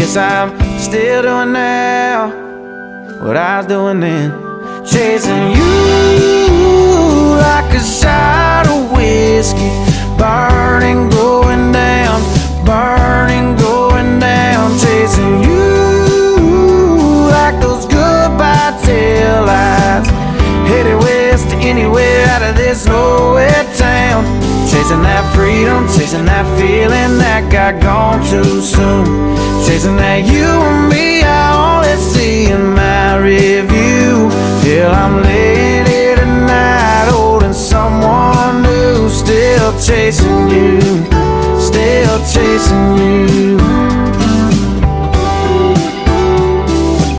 guess I'm still doing now what I was doing then. Chasing you like a shot of whiskey, burning, going down, burning, going down. Chasing you like those goodbye tail lights, headed west to anywhere out of this nowhere town. Chasing that freedom, chasing that feeling that got gone too soon. Chasing that you and me I only see in my review. Till I'm laying here tonight holding someone new. Still chasing you, still chasing you.